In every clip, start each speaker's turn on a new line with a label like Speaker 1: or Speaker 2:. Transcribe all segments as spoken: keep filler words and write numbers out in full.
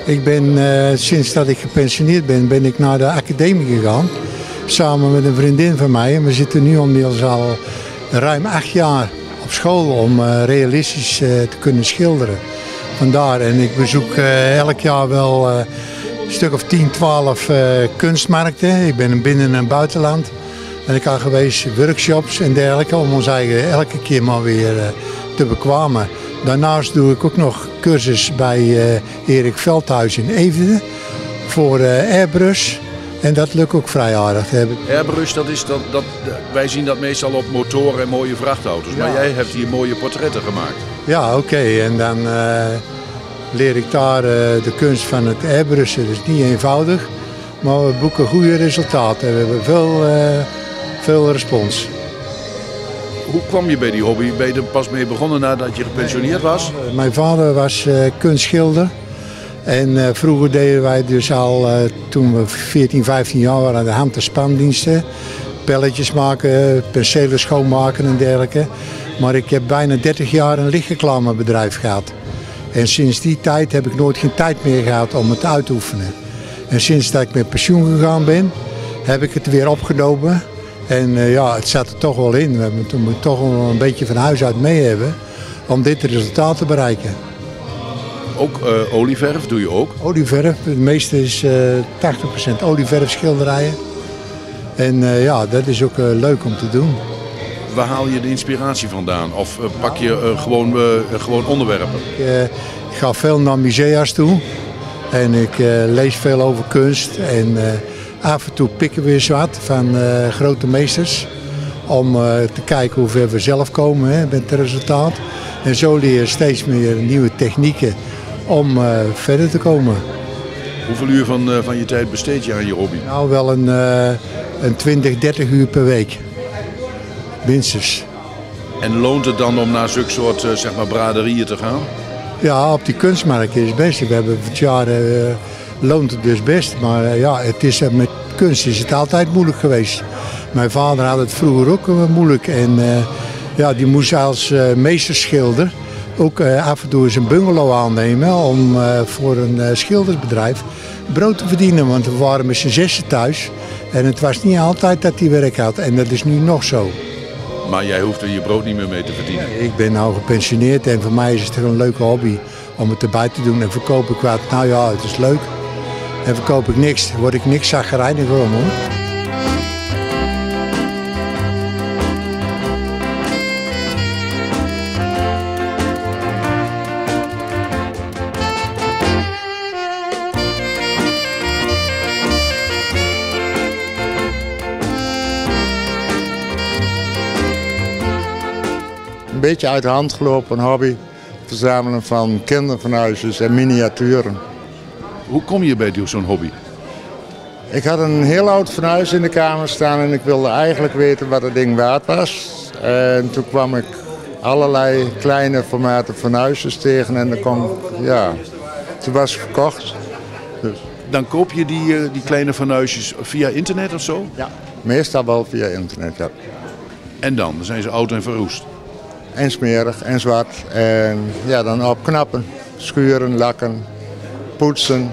Speaker 1: Ik ben uh, sinds dat ik gepensioneerd ben, ben ik naar de academie gegaan. Samen met een vriendin van mij. En we zitten nu inmiddels al ruim acht jaar op school om uh, realistisch uh, te kunnen schilderen. Vandaar. En ik bezoek uh, elk jaar wel uh, een stuk of tien, twaalf uh, kunstmarkten. Ik ben binnen- en buitenland. En ik heb geweest workshops en dergelijke om ons eigen elke keer maar weer uh, te bekwamen. Daarnaast doe ik ook nog cursus bij uh, Erik Veldhuis in Eefde voor uh, airbrush. En dat lukt ook vrij aardig.
Speaker 2: Airbrush, dat is dat, dat, wij zien dat meestal op motoren en mooie vrachtauto's. Ja. Maar jij hebt hier mooie portretten gemaakt.
Speaker 1: Ja, oké. Okay. En dan uh, leer ik daar uh, de kunst van het airbrushen. Dat is niet eenvoudig, maar we boeken goede resultaten. We hebben veel, uh, veel respons.
Speaker 2: Hoe kwam je bij die hobby? Ben je er pas mee begonnen nadat je gepensioneerd was?
Speaker 1: Mijn vader was uh, kunstschilder. En uh, vroeger deden wij dus al, uh, toen we veertien, vijftien jaar waren, de hand- en spandiensten. Pelletjes maken, penselen schoonmaken en dergelijke. Maar ik heb bijna dertig jaar een lichtreclamebedrijf gehad. En sinds die tijd heb ik nooit geen tijd meer gehad om het uit te oefenen. En sinds dat ik met pensioen gegaan ben, heb ik het weer opgenomen. En uh, ja, het zat er toch wel in. We moeten toch wel een beetje van huis uit mee hebben om dit resultaat te bereiken.
Speaker 2: Ook uh, olieverf doe je ook?
Speaker 1: Olieverf, het meeste is uh, tachtig procent olieverf schilderijen. En uh, ja, dat is ook uh, leuk om te doen.
Speaker 2: Waar haal je de inspiratie vandaan? Of uh, pak je uh, gewoon, uh, gewoon onderwerpen?
Speaker 1: Ik, uh, ik ga veel naar musea's toe. En ik uh, lees veel over kunst. En uh, af en toe pikken we eens wat van uh, grote meesters. Om uh, te kijken hoe ver we zelf komen hè, met het resultaat. En zo leer je steeds meer nieuwe technieken om uh, verder te komen.
Speaker 2: Hoeveel uur van, uh, van je tijd besteed je aan je hobby?
Speaker 1: Nou, wel een, uh, een twintig, dertig uur per week. Minstens.
Speaker 2: En loont het dan om naar zulke soort uh, zeg maar braderieën te gaan?
Speaker 1: Ja, op die kunstmarkt is het best. We hebben het jaar uh, loont het dus best. Maar uh, ja, het is, uh, met kunst is het altijd moeilijk geweest. Mijn vader had het vroeger ook uh, moeilijk. En uh, ja, die moest als uh, meesterschilder ook uh, af en toe eens een bungalow aannemen om uh, voor een uh, schildersbedrijf brood te verdienen. Want we waren met z'n zessen thuis en het was niet altijd dat hij werk had. En dat is nu nog zo.
Speaker 2: Maar jij hoeft er je brood niet meer mee te verdienen?
Speaker 1: Ik ben nou gepensioneerd en voor mij is het een leuke hobby om het erbij te doen. En verkoop ik wat, nou ja, het is leuk. En verkoop ik niks, word ik niks zagrijnig om hoor.
Speaker 3: Een beetje uit de hand gelopen hobby, verzamelen van kinderfornuisjes en miniaturen.
Speaker 2: Hoe kom je bij zo'n hobby?
Speaker 3: Ik had een heel oud fornuis in de kamer staan en ik wilde eigenlijk weten wat het ding waard was. En toen kwam ik allerlei kleine formaten fornuisjes tegen en dan kwam, ja, toen was het verkocht. Dus.
Speaker 2: Dan koop je die, uh, die kleine fornuisjes via internet of zo?
Speaker 3: Ja, meestal wel via internet, ja.
Speaker 2: En dan? Dan zijn ze oud en verroest?
Speaker 3: En smerig en zwart. En ja, dan opknappen, schuren, lakken, poetsen.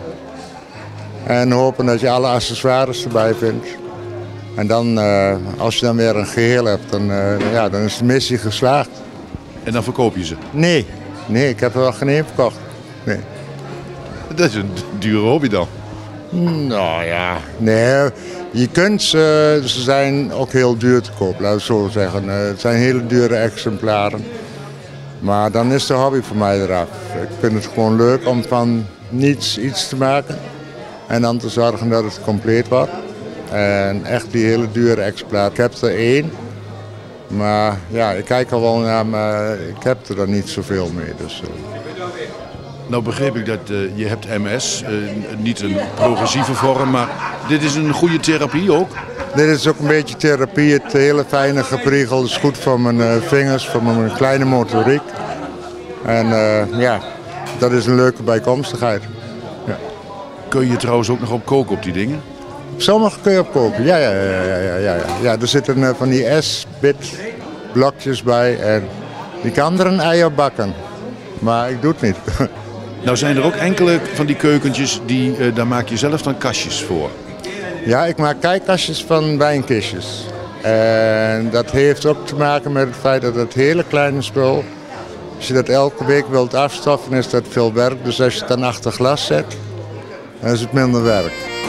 Speaker 3: En hopen dat je alle accessoires erbij vindt. En dan, uh, als je dan weer een geheel hebt, dan, uh, ja, dan is de missie geslaagd.
Speaker 2: En dan verkoop je ze?
Speaker 3: Nee, nee, ik heb er wel geen één verkocht. Nee.
Speaker 2: Dat is een dure hobby dan?
Speaker 3: Nou ja, nee. Je kunt ze, ze zijn ook heel duur te koop, laat ik zo zeggen. Het zijn hele dure exemplaren. Maar dan is de hobby voor mij eraf. Ik vind het gewoon leuk om van niets iets te maken. En dan te zorgen dat het compleet wordt. En echt die hele dure exemplaren. Ik heb er één. Maar ja, ik kijk al wel naar, maar ik heb er dan niet zoveel mee. Dus, uh...
Speaker 2: Nou begreep ik dat uh, je hebt M S, uh, niet een progressieve vorm, maar dit is een goede therapie ook?
Speaker 3: Dit is ook een beetje therapie. Het hele fijne gepriegel is goed voor mijn uh, vingers, voor mijn kleine motoriek. En uh, ja, dat is een leuke bijkomstigheid. Ja.
Speaker 2: Kun je trouwens ook nog op koken op die dingen?
Speaker 3: Sommige kun je op koken, ja, ja, ja, ja, ja, ja. ja er zitten uh, van die S-bit blokjes bij en die kan er een ei op bakken. Maar ik doe het niet.
Speaker 2: Nou zijn er ook enkele van die keukentjes, die, uh, daar maak je zelf dan kastjes voor.
Speaker 3: Ja, ik maak kijkkastjes van wijnkistjes. En dat heeft ook te maken met het feit dat het hele kleine spul, als je dat elke week wilt afstoffen, is dat veel werk. Dus als je het dan achter glas zet, dan is het minder werk.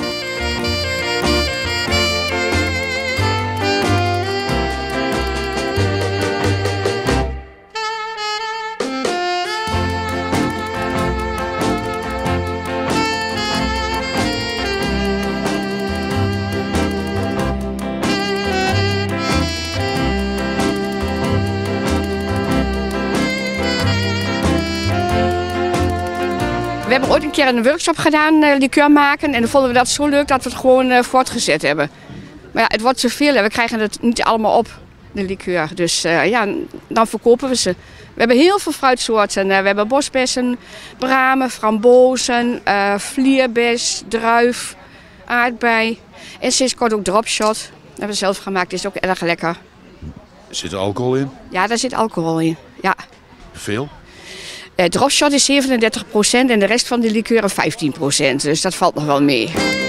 Speaker 4: We hebben ooit een keer een workshop gedaan, uh, liqueur maken. En dan vonden we dat zo leuk dat we het gewoon uh, voortgezet hebben. Maar ja, het wordt zoveel en we krijgen het niet allemaal op, de liqueur. Dus uh, ja, dan verkopen we ze. We hebben heel veel fruitsoorten. Uh, we hebben bosbessen, bramen, frambozen, uh, vlierbes, druif, aardbei. En sinds kort ook dropshot. Dat hebben we zelf gemaakt, is ook erg lekker.
Speaker 2: Zit er alcohol in?
Speaker 4: Ja, daar zit alcohol in. Ja.
Speaker 2: Veel?
Speaker 4: Uh, dropshot is zevenendertig procent en de rest van de liqueuren vijftien procent. Dus dat valt nog wel mee.